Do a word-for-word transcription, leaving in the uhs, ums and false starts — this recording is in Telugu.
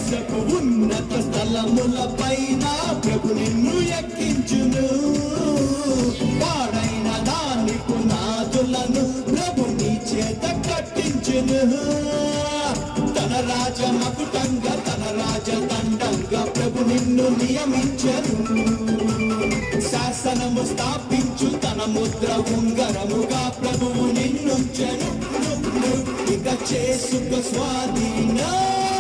దేశపు ఉన్నత స్థలముల పైన ప్రభు నిన్ను ఎక్కించును. పాడైన దాని పునాదులను ప్రభు నీ చేత కట్టించును. తన రాజ మకుటంగా తన రాజదండంగా ప్రభు నిన్ను నియమించను. శాసనము స్థాపించు తన ముద్ర ఉంగరముగా ప్రభువు నిన్నుంచెను. ఇక చేసుక స్వాధీనం.